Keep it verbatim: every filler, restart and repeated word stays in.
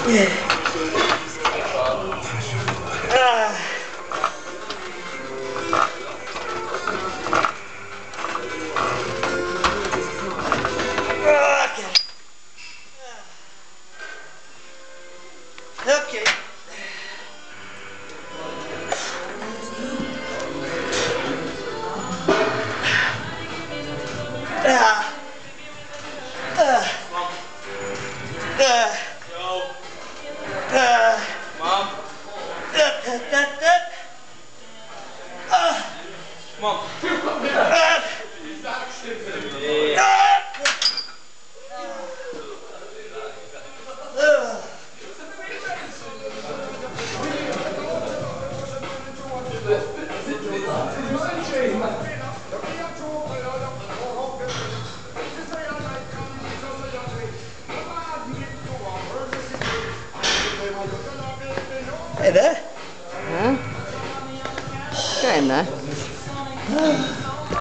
Ah. Okay. Okay. Ah. Uh. Uh. Go. Uh. Mom. Uh. Uh. Uh. Mom. Uh. Yeah. Hey there. Huh? Go in there.